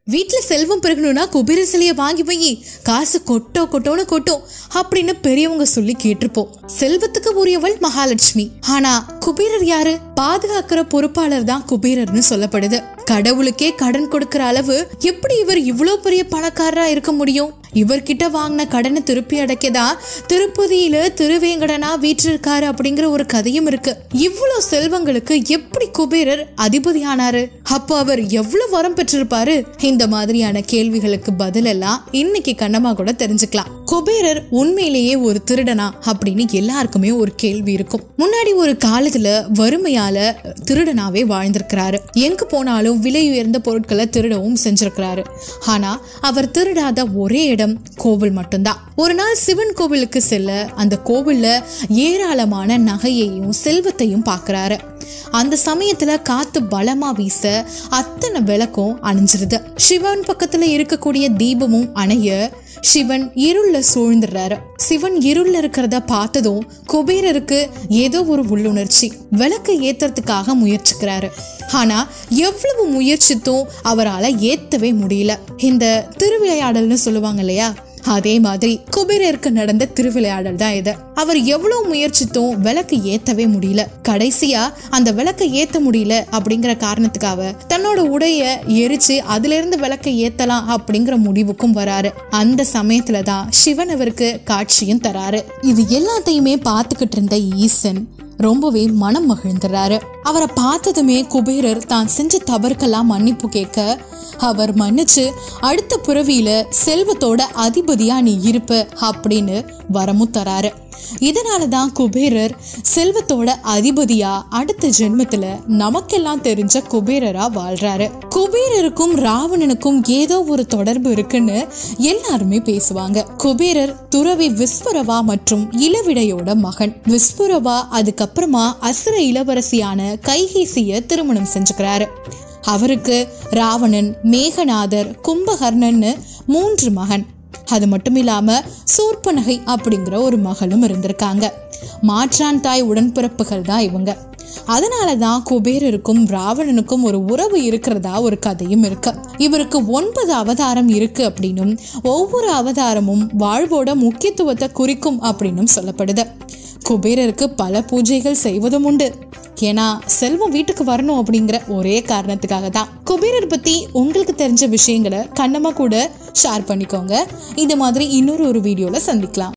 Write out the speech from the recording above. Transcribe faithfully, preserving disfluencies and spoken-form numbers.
வீட்டுல செல்வம் பெருகணும்னா குபேர சிலைய வாங்கி போய் காசு கொட்டோ கொட்டோன்னு கொட்டும் அப்படின்னு பெரியவங்க சொல்லி கேட்டிருப்போம். செல்வத்துக்கு உரியவள் மகாலட்சுமி. ஆனா குபேரர் யாரு? பாதுகாக்கிற பொறுப்பாளர் தான் குபேரர்னு சொல்லப்படுது. கடவுளுக்கே கடன் கொடுக்கிற அளவு எப்படி இவர் இவ்வளவு பெரிய பணக்காரரா இருக்க முடியும்? இவர்கிட்ட வாங்கின கடனை திருப்பி அடைக்கதான் திருப்பதியில திருவேங்கடனா வீற்றிருக்காரு அப்படிங்கிற ஒரு கதையும் இருக்கு. இவ்வளவு செல்வங்களுக்கு எப்படி குபேரர் அதிபதி ஆனாரு? அப்போ அவர் எவ்வளவு வரம் பெற்றிருப்பாரு? இந்த மாதிரியான கேள்விகளுக்கு பதில் எல்லாம் இன்னைக்கு கண்ணமா கூட தெரிஞ்சுக்கலாம். குபேரர் உண்மையிலேயே ஒரு திருடனா அப்படின்னு எல்லாருக்குமே ஒரு கேள்வி இருக்கும். முன்னாடி ஒரு காலத்துல வறுமையால திருடனாவே வாழ்ந்திருக்கிறாரு. எங்க போனாலும் விலை உயர்ந்த பொருட்களை திருடவும் செஞ்சிருக்கிறாரு. ஆனா அவர் திருடாத ஒரே இடம் கோவில் மட்டும்தான். ஒரு நாள் சிவன் கோவிலுக்கு செல்ல அந்த கோவில்ல ஏராளமான நகையையும் செல்வத்தையும் பாக்குறாரு. அந்த சமயத்துல காத்து பலமா வீச அத்தனை விளக்கும் அணைஞ்சிருது. சிவன் பக்கத்துல இருக்கக்கூடிய தீபமும் அணைய சிவன் இருள்ல சூழ்ந்துடுறாரு. சிவன் இருள்ல இருக்கிறத பார்த்ததும் குபேரருக்கு ஏதோ ஒரு உள்ளுணர்ச்சி. விளக்கு ஏத்துறதுக்காக முயற்சிக்கிறாரு. ஆனா எவ்வளவு முயற்சித்தும் அவரால் ஏத்தவே முடியல. இந்த திருவிளையாடல்னு சொல்லுவாங்க இல்லையா, அதே மாதிரி குபேரருக்கு நடந்த திருவிளையாடல் தான் இது. அவர் எவ்வளவு முயற்சித்தும் விளக்கு ஏத்தவே முடியல. கடைசியா அந்த விளக்கை ஏத்த முடியல அப்படிங்கிற காரணத்துக்காக தன்னோட உடைய எரிச்சு அதுல இருந்து விளக்கை ஏத்தலாம் அப்படிங்கிற முடிவுக்கும் வராரு. அந்த சமயத்துலதான் சிவன் அவருக்கு காட்சியும் தராரு. இது எல்லாத்தையுமே பார்த்துக்கிட்டு இருந்த ஈசன் ரொம்பவே மனம் மகிழ்ந்துறாரு. அவரை பார்த்ததுமே குபேரர் தான் செஞ்ச தவறுக்கெல்லாம் மன்னிப்பு கேட்க அவர் மன்னிச்சு அடுத்த பிறவியில செல்வத்தோட அதிபதியா நீ இருப்ப அப்படின்னு வரமும் தராரு. இதனாலதான் குபேரர் செல்வத்தோட அதிபதியா அடுத்த ஜென்மத்துல நமக்கெல்லாம் தெரிஞ்ச குபேரரா வாழ்றாரு. குபேரருக்கும் ராவணனுக்கும் ஏதோ ஒரு தொடர்பு இருக்குன்னு எல்லாருமே பேசுவாங்க. குபேரர் துறவி விஸ்வரவா மற்றும் இளவிடையோட மகன். விஸ்வரவா அதுக்கப்புறமா அசுர இளவரசியான கைகேசிய திருமணம் செஞ்சுக்கிறாரு. அவருக்கு ராவணன், மேகநாதர், கும்பகர்ணன்னு மூன்று மகன். அது மட்டும் இல்லாம சூர்பனகை அப்படிங்கிற ஒரு மகளும் இருந்திருக்காங்க. மாற்றான் தாய் உடன்பிறப்புகள் தான் இவங்க. அதனாலதான் குபேரருக்கும் ராவணனுக்கும் ஒரு உறவு இருக்கிறதா ஒரு கதையும் இருக்கு. இவருக்கு ஒன்பது அவதாரம் இருக்கு அப்படின்னும் ஒவ்வொரு அவதாரமும் வாழ்வோட முக்கியத்துவத்தை குறிக்கும் அப்படின்னும் சொல்லப்படுது. குபேரருக்கு பல பூஜைகள் செய்வதும் உண்டு. ஏன்னா செல்வம் வீட்டுக்கு வரணும் அப்படிங்கிற ஒரே காரணத்துக்காக தான். குபேரர் பத்தி உங்களுக்கு தெரிஞ்ச விஷயங்களை கண்ணமா கூட ஷேர் பண்ணிக்கோங்க. இது மாதிரி இன்னொரு ஒரு வீடியோல சந்திக்கலாம்.